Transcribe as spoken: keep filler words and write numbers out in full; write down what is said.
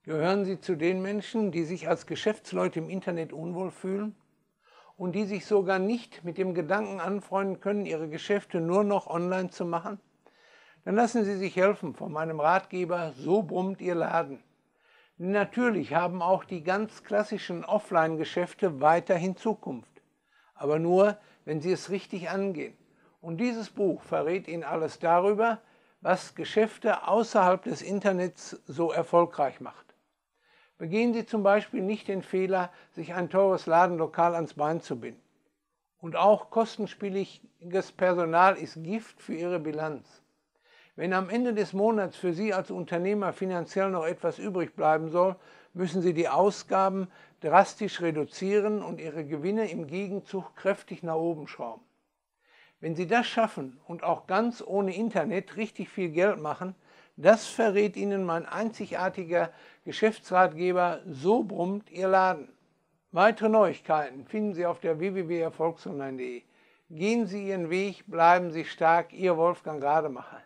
Gehören Sie zu den Menschen, die sich als Geschäftsleute im Internet unwohl fühlen und die sich sogar nicht mit dem Gedanken anfreunden können, ihre Geschäfte nur noch online zu machen? Dann lassen Sie sich helfen von meinem Ratgeber So brummt Ihr Laden. Denn natürlich haben auch die ganz klassischen Offline-Geschäfte weiterhin Zukunft, aber nur, wenn Sie es richtig angehen. Und dieses Buch verrät Ihnen alles darüber, was Geschäfte außerhalb des Internets so erfolgreich macht. Begehen Sie zum Beispiel nicht den Fehler, sich ein teures Ladenlokal ans Bein zu binden. Und auch kostenspieliges Personal ist Gift für Ihre Bilanz. Wenn am Ende des Monats für Sie als Unternehmer finanziell noch etwas übrig bleiben soll, müssen Sie die Ausgaben drastisch reduzieren und Ihre Gewinne im Gegenzug kräftig nach oben schrauben. Wenn Sie das schaffen und auch ganz ohne Internet richtig viel Geld machen, das verrät Ihnen mein einzigartiger Geschäftsratgeber So brummt Ihr Laden. Weitere Neuigkeiten finden Sie auf der w w w punkt erfolgsonline punkt de. Gehen Sie Ihren Weg, bleiben Sie stark, Ihr Wolfgang Rademacher.